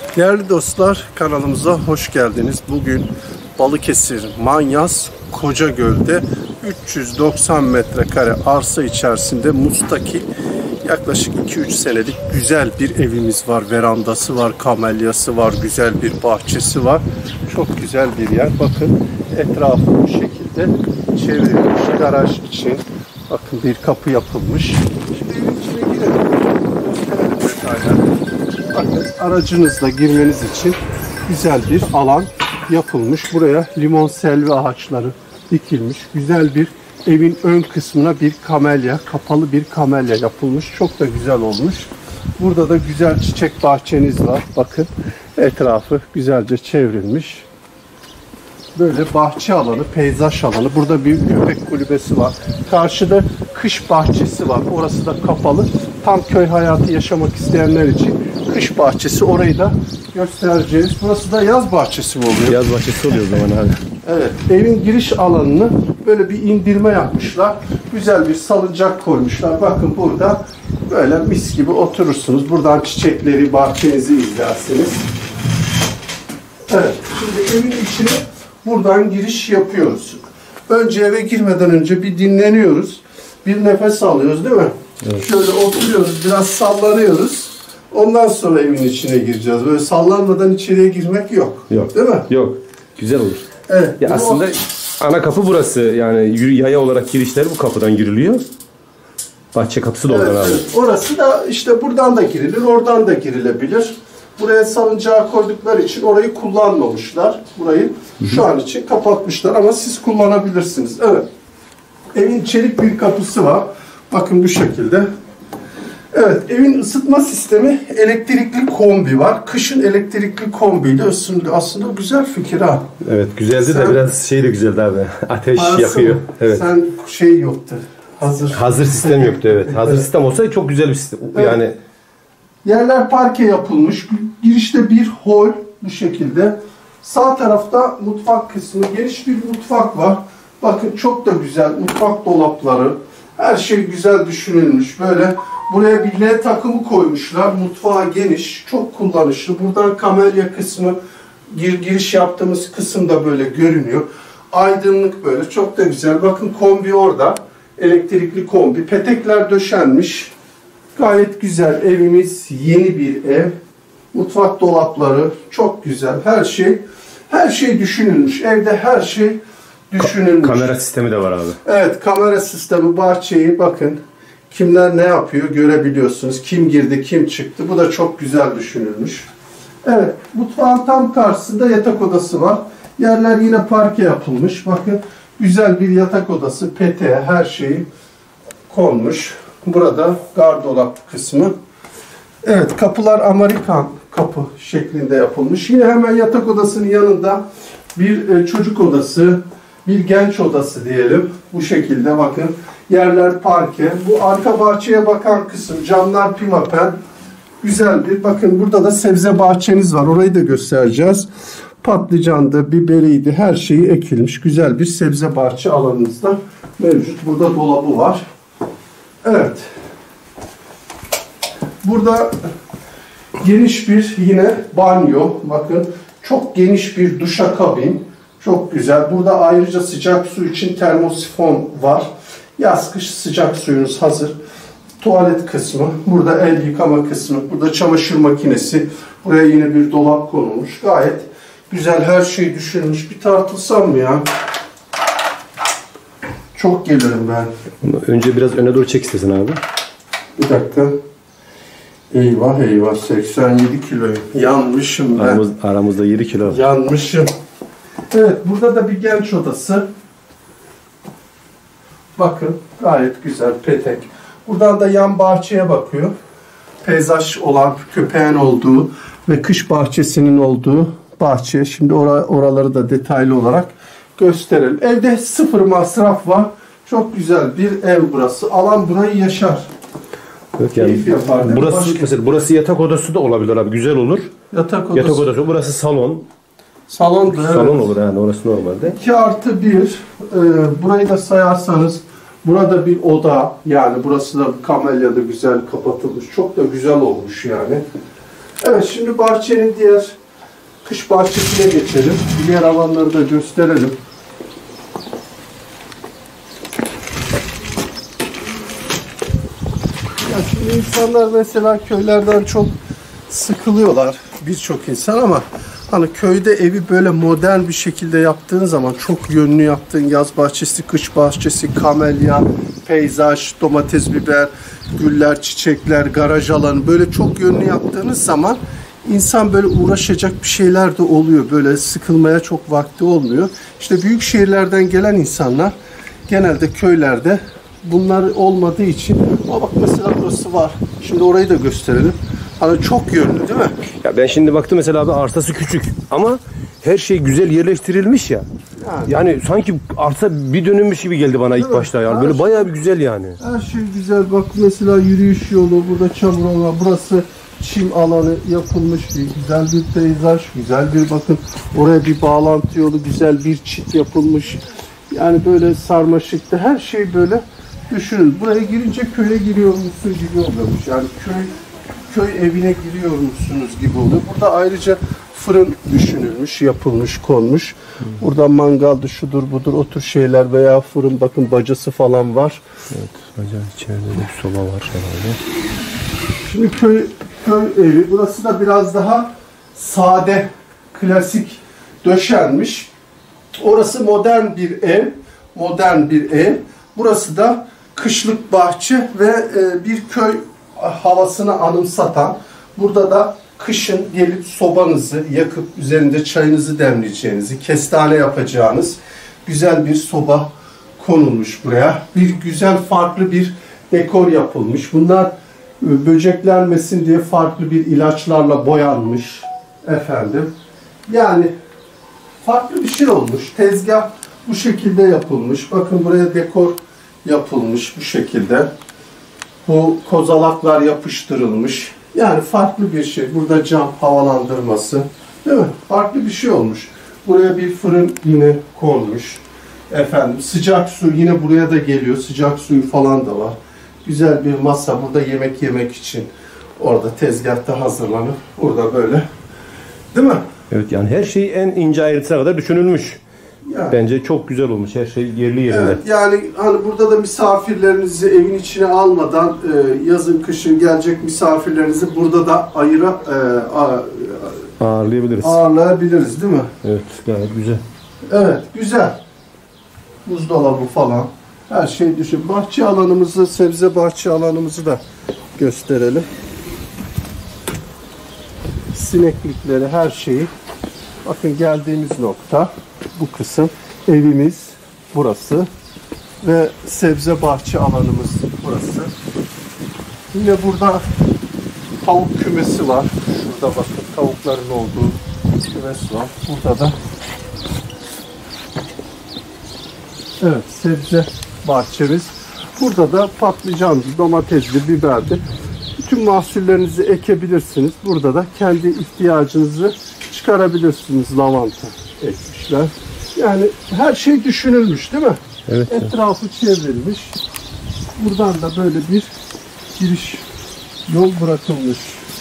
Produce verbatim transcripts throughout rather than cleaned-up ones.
Değerli dostlar, kanalımıza hoş geldiniz. Bugün Balıkesir Manyas Kocagöl'de üç yüz doksan metrekare arsa içerisinde mustakil yaklaşık iki üç senelik güzel bir evimiz var. Verandası var, kamelyası var, güzel bir bahçesi var. Çok güzel bir yer. Bakın etrafı bu şekilde çevrilmiş. Garaj için bakın bir kapı yapılmış. Şimdi evin içine girelim. Bakın aracınızla girmeniz için güzel bir alan yapılmış. Buraya limon selvi ağaçları dikilmiş. Güzel bir evin ön kısmına bir kamelya, kapalı bir kamelya yapılmış. Çok da güzel olmuş. Burada da güzel çiçek bahçeniz var. Bakın etrafı güzelce çevrilmiş. Böyle bahçe alanı, peyzaj alanı. Burada bir köpek kulübesi var. Karşıda kış bahçesi var. Orası da kapalı. Tam köy hayatı yaşamak isteyenler için kış bahçesi. Orayı da göstereceğiz. Burası da yaz bahçesi mi oluyor? Yaz bahçesi oluyor o zaman abi. Evet. Evin giriş alanını böyle bir indirme yapmışlar. Güzel bir salıncak koymuşlar. Bakın burada böyle mis gibi oturursunuz. Buradan çiçekleri, bahçenizi izlersiniz. Evet. Şimdi evin içine buradan giriş yapıyoruz. Önce eve girmeden önce bir dinleniyoruz. Bir nefes alıyoruz değil mi? Evet. Şöyle oturuyoruz, biraz sallanıyoruz. Ondan sonra evin içine gireceğiz. Böyle sallanmadan içeriye girmek yok. Yok. Değil mi? Yok. Güzel olur. Evet. Ya aslında o... ana kapı burası. Yani yaya olarak girişler bu kapıdan giriliyor. Bahçe kapısı da oradan evet, abi. Evet. Orası da işte buradan da girilir, oradan da girilebilir. Buraya salıncağı koydukları için orayı kullanmamışlar. Burayı şu an için kapatmışlar ama siz kullanabilirsiniz. Evet. Evin çelik bir kapısı var. Bakın bu şekilde. Evet, evin ısıtma sistemi elektrikli kombi var. Kışın elektrikli kombiyle ısındı. Aslında güzel fikir ha. Evet, güzeldi sen, de biraz şey de güzeldi abi. Ateş yakıyor. Evet. Sen şey yoktu. Hazır. Hazır sistem yoktu evet. Hazır evet. Sistem olsaydı çok güzel bir sistem. Evet. Yani yerler parke yapılmış. Girişte bir hol bu şekilde. Sağ tarafta mutfak kısmı. Geniş bir mutfak var. Bakın çok da güzel. Mutfak dolapları. Her şey güzel düşünülmüş. Böyle buraya bir L takımı koymuşlar. Mutfağı geniş. Çok kullanışlı. Buradan kamelya kısmı, gir, giriş yaptığımız kısım da böyle görünüyor. Aydınlık böyle. Çok da güzel. Bakın kombi orada. Elektrikli kombi. Petekler döşenmiş. Gayet güzel. Evimiz yeni bir ev. Mutfak dolapları çok güzel. Her şey her şey düşünülmüş. Evde her şey düşünülmüş. Kamera sistemi de var abi. Evet, kamera sistemi, bahçeyi bakın. Kimler ne yapıyor görebiliyorsunuz. Kim girdi, kim çıktı. Bu da çok güzel düşünülmüş. Evet, mutfağın tam karşısında yatak odası var. Yerler yine parke yapılmış. Bakın güzel bir yatak odası. Peteğe her şeyi konmuş. Burada gardırop kısmı. Evet, kapılar Amerikan kapı şeklinde yapılmış. Yine hemen yatak odasının yanında bir çocuk odası, bir genç odası diyelim. Bu şekilde bakın. Yerler parke. Bu arka bahçeye bakan kısım camlar pimapen. Güzel bir. Bakın burada da sebze bahçeniz var. Orayı da göstereceğiz. Patlıcandı, biberiydi. Her şeyi ekilmiş. Güzel bir sebze bahçe alanınızda mevcut. Burada dolabı var. Evet. Burada geniş bir yine banyo. Bakın çok geniş bir duşakabin. Çok güzel. Burada ayrıca sıcak su için termosifon var. Yaz kış sıcak suyunuz hazır. Tuvalet kısmı. Burada el yıkama kısmı. Burada çamaşır makinesi. Buraya yine bir dolap konulmuş. Gayet güzel. Her şey düşünülmüş. Bir tartılsam mı ya? Çok gelirim ben. Önce biraz öne doğru çek istesin abi. Bir dakika. Eyvah eyvah. seksen yedi kiloyum. Yanmışım ben. Aramız, aramızda yedi kilo. Yanmışım. Evet. Burada da bir genç odası. Bakın. Gayet güzel. Petek. Buradan da yan bahçeye bakıyor. Peyzaj olan, köpeğin olduğu ve kış bahçesinin olduğu bahçe. Şimdi or oraları da detaylı olarak gösterelim. Evde sıfır masraf var. Çok güzel bir ev burası. Alan burayı yaşar. Evet, yani yapar, burası Başka... mesela burası yatak odası da olabilir abi. Güzel olur. Yatak odası. Yatak odası. Burası salon. Salon da, salon evet. olur yani orası normalde. iki artı bir. E, burayı da sayarsanız burada bir oda, yani burası da kamelyada güzel kapatılmış. Çok da güzel olmuş yani. Evet, şimdi bahçenin diğer kış bahçesine geçelim. Diğer alanları da gösterelim. Ya şimdi insanlar mesela köylerden çok sıkılıyorlar, birçok insan, ama hani köyde evi böyle modern bir şekilde yaptığın zaman, çok yönlü yaptığın yaz bahçesi, kış bahçesi, kamelya, peyzaj, domates, biber, güller, çiçekler, garaj alanı, böyle çok yönlü yaptığınız zaman insan böyle uğraşacak bir şeyler de oluyor. Böyle sıkılmaya çok vakti olmuyor. İşte büyük şehirlerden gelen insanlar genelde köylerde bunlar olmadığı için, ama bak mesela burası var. Şimdi orayı da gösterelim. Hani çok yönlü değil mi? Ya ben şimdi baktım mesela abi, arsası küçük ama her şey güzel yerleştirilmiş ya. Yani, yani sanki arsa bir dönülmüş gibi geldi bana ilk mi? başta yani. Her Böyle şey, bayağı bir güzel yani. Her şey güzel. Bak mesela yürüyüş yolu, burada çamur alanı, burası çim alanı yapılmış bir güzel bir peyzaj, güzel bir, bakın oraya bir bağlantı yolu, güzel bir çit yapılmış. Yani böyle sarmaşıkta her şey böyle düşünün. Buraya girince köye giriyormuşsun gibi oluyormuş. Yani köy köy evine giriyormuşsunuz gibi oluyor. Burada ayrıca fırın düşünülmüş, yapılmış, konmuş. Burada mangaldı, şudur budur, o tür şeyler veya fırın, bakın bacası falan var. Evet, baca içeride de bir soba var herhalde. Şimdi köy köy evi. Burası da biraz daha sade, klasik döşenmiş. Orası modern bir ev. Modern bir ev. Burası da kışlık bahçe ve e, bir köy havasını anımsatan. Burada da kışın gelip sobanızı yakıp üzerinde çayınızı demleyeceğinizi, kestane yapacağınız güzel bir soba konulmuş buraya. Bir güzel farklı bir dekor yapılmış. Bunlar böceklenmesin diye farklı bir ilaçlarla boyanmış efendim. Yani farklı bir şey olmuş. Tezgah bu şekilde yapılmış. Bakın buraya dekor yapılmış bu şekilde. Bu kozalaklar yapıştırılmış. Yani farklı bir şey. Burada cam havalandırması. Değil mi? Farklı bir şey olmuş. Buraya bir fırın yine konmuş. Efendim sıcak su yine buraya da geliyor. Sıcak suyu falan da var. Güzel bir masa burada yemek yemek için. Orada tezgahta hazırlanıp burada böyle. Değil mi? Evet, yani her şey en ince ayrıntısına kadar düşünülmüş. Yani, bence çok güzel olmuş. Her şey yerli yerinde. evet, yani hani burada da misafirlerinizi evin içine almadan e, yazın kışın gelecek misafirlerinizi burada da ayıra e, a, ağırlayabiliriz. Ağırlayabiliriz değil mi? Evet, gayet güzel. Evet, güzel. Buzdolabı falan. Her şey düşün. Bahçe alanımızı, sebze bahçe alanımızı da gösterelim. Sineklikleri, her şeyi. Bakın geldiğimiz nokta bu kısım. Evimiz burası. Ve sebze bahçe alanımız burası. Yine burada tavuk kümesi var. Şurada bakın tavukların olduğu kümes var. Burada da evet, sebze bahçemiz. Burada da patlıcandı, domatesli, biberdi. Bütün mahsullerinizi ekebilirsiniz. Burada da kendi ihtiyacınızı çıkarabilirsiniz. Lavanta ekmişler. Yani her şey düşünülmüş değil mi? Evet. Etrafı çevrilmiş. Buradan da böyle bir giriş yol bırakılmış.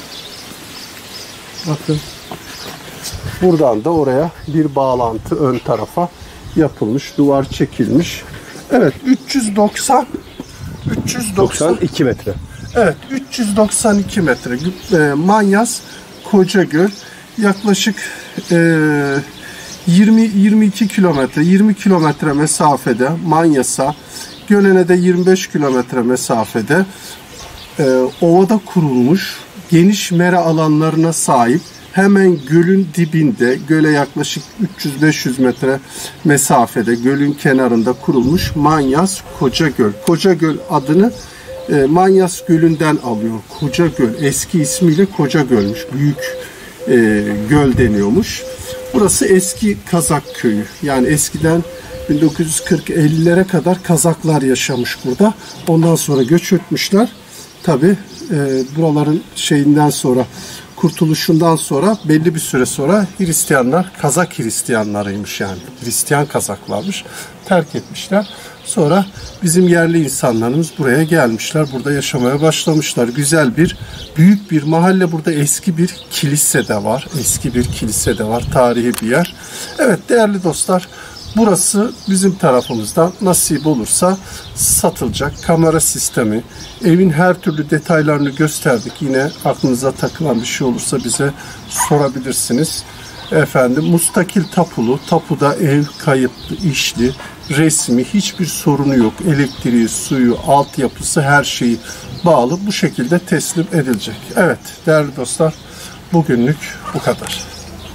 Bakın. Buradan da oraya bir bağlantı ön tarafa yapılmış. Duvar çekilmiş. Evet, üç yüz doksan üç yüz doksan doksan iki metre. Evet, üç yüz doksan iki metre. E, Manyas Kocagöl yaklaşık e, yirmi yirmi iki kilometre, yirmi kilometre mesafede Manyas'a, Gölen'e de yirmi beş kilometre mesafede e, ovada kurulmuş geniş mera alanlarına sahip, hemen gölün dibinde, göle yaklaşık üç yüz beş yüz metre mesafede gölün kenarında kurulmuş Manyas Kocagöl. Kocagöl adını e, Manyas Gölü'nden alıyor. Kocagöl eski ismiyle Kocagöl'müş. Büyük e, göl deniyormuş. Burası eski Kazak köyü. Yani eskiden bin dokuz yüz kırk ellilere kadar Kazaklar yaşamış burada. Ondan sonra göç etmişler. Tabi e, buraların şeyinden sonra, kurtuluşundan sonra belli bir süre sonra Hristiyanlar Kazak Hristiyanlarıymış yani. Hristiyan Kazaklarmış. Terk etmişler. Sonra bizim yerli insanlarımız buraya gelmişler. Burada yaşamaya başlamışlar. Güzel bir, büyük bir mahalle. Burada eski bir kilise de var. Eski bir kilise de var. Tarihi bir yer. Evet değerli dostlar, burası bizim tarafımızdan nasip olursa satılacak. Kamera sistemi, evin her türlü detaylarını gösterdik. Yine aklınıza takılan bir şey olursa bize sorabilirsiniz. Efendim mustakil tapulu, tapuda ev kayıtlı, işli, resmi, hiçbir sorunu yok. Elektriği, suyu, altyapısı, her şeyi bağlı, bu şekilde teslim edilecek. Evet değerli dostlar, bugünlük bu kadar.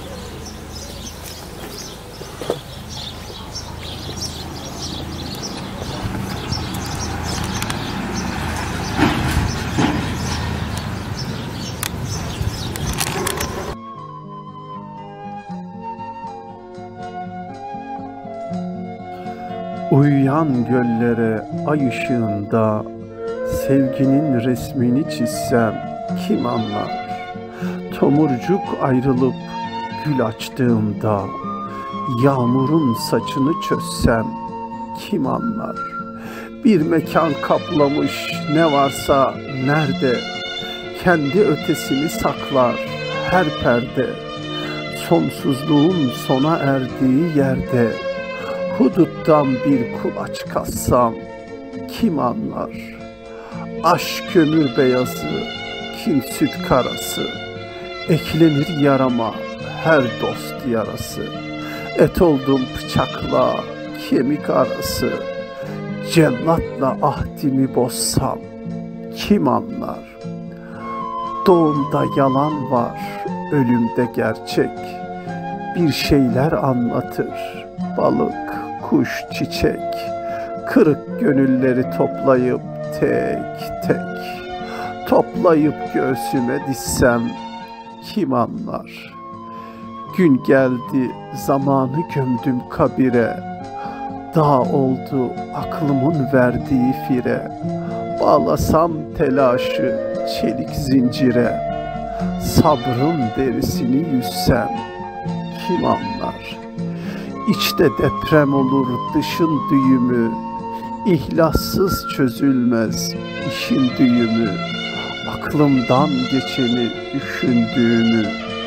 Uyuyan göllere ay ışığında sevginin resmini çizsem kim anlar? Tomurcuk ayrılıp gül açtığımda yağmurun saçını çözsem kim anlar? Bir mekan kaplamış ne varsa nerede, kendi ötesini saklar her perde. Sonsuzluğun sona erdiği yerde huduttan bir kulaç kassam kim anlar? Aşk kömür beyazı, kin süt karası, eklenir yarama her dost yarası. Et oldum bıçakla kemik arası, cellatla ahdimi bozsam kim anlar? Doğumda yalan var, ölümde gerçek, bir şeyler anlatır balık, kuş, çiçek. Kırık gönülleri toplayıp tek tek, toplayıp göğsüme dizsem kim anlar? Gün geldi zamanı gömdüm kabire, dağ oldu aklımın verdiği fire. Bağlasam telaşı çelik zincire, sabrın derisini yüzsem kim anlar? İçte deprem olur dışın düğümü, İhlassız çözülmez işin düğümü. Aklımdan geçeni düşündüğümü,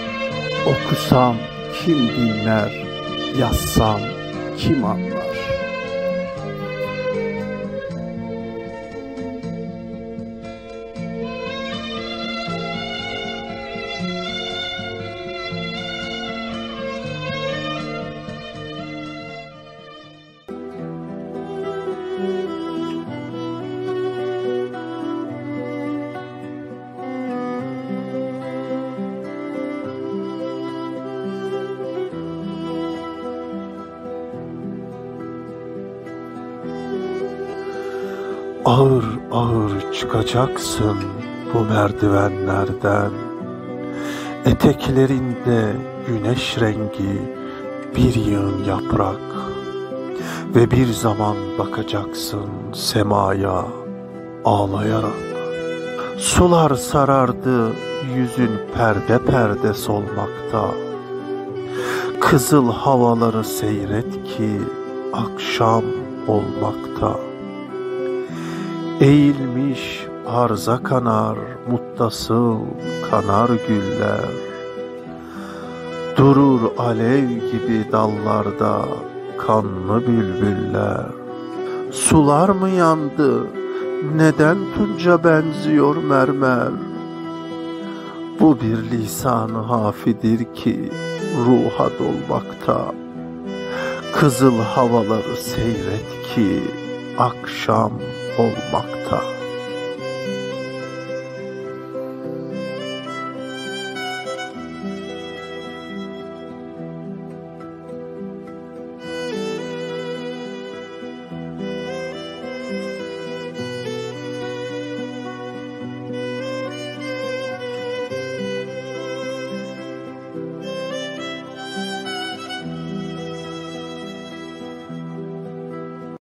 okusam kim dinler, yazsam kim anlar? Ağır ağır çıkacaksın bu merdivenlerden, eteklerinde güneş rengi bir yığın yaprak, ve bir zaman bakacaksın semaya ağlayarak. Sular sarardı, yüzün perde perde solmakta, kızıl havaları seyret ki akşam olmakta. Eğilmiş arza kanar, muttasıl kanar güller. Durur alev gibi dallarda kanlı bülbüller. Sular mı yandı, neden tunca benziyor mermer? Bu bir lisan-ı hafidir ki ruha dolmakta. Kızıl havaları seyret ki akşam olmakta.